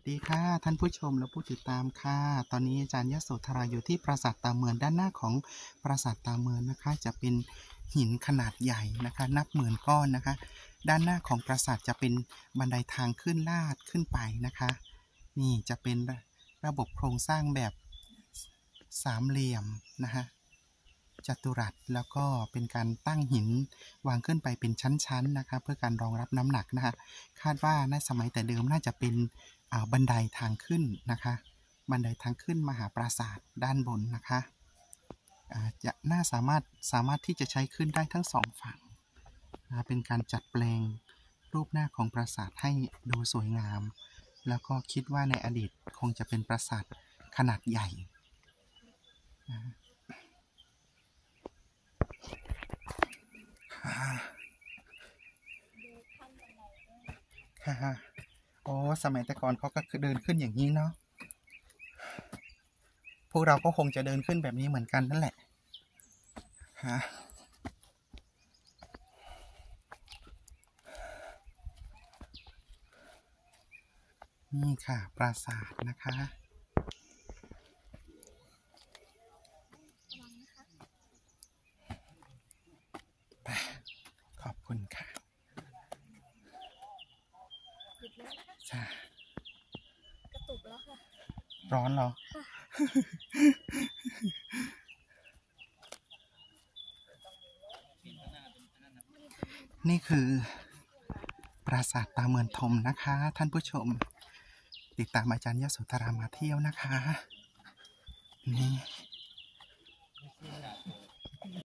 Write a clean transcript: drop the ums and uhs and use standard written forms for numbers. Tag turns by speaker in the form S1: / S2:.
S1: ดีค่ะท่านผู้ชมและผู้ติดตามค่ะตอนนี้อาจารย์ยโสธราอยู่ที่ปราสาทตาเมืองด้านหน้าของปราสาทตาเมืองนะคะจะเป็นหินขนาดใหญ่นะคะนับหมื่นก้อนนะคะด้านหน้าของปราสาทจะเป็นบันไดทางขึ้นลาดขึ้นไปนะคะนี่จะเป็นระบบโครงสร้างแบบสามเหลี่ยมนะคะจัตุรัสแล้วก็เป็นการตั้งหินวางขึ้นไปเป็นชั้นๆนะคะเพื่อการรองรับน้ำหนักนะคะคาดว่าในสมัยแต่เดิมน่าจะเป็นบันไดทางขึ้นนะคะบันไดทางขึ้นมหาปราสาทด้านบนนะคะจะน่าสามารถที่จะใช้ขึ้นได้ทั้งสองฝั่งเป็นการจัดแปลงรูปหน้าของปราสาทให้ดูสวยงามแล้วก็คิดว่าในอดีตคงจะเป็นปราสาทขนาดใหญ่ค่ะโอ้สมัยแต่ก่อนเขาก็เดินขึ้นอย่างนี้เนาะพวกเราก็คงจะเดินขึ้นแบบนี้เหมือนกันนั่นแหละฮะนี่ค่ะปราสาทนะคะขอบคุณค่ะจ้ากระตุกแล้วค่ะร้อนเหรอ นี่คือปราสาทตาเมืองธมนะคะท่านผู้ชมติดตามอาจารย์ยโสธรามาเที่ยวนะคะนี่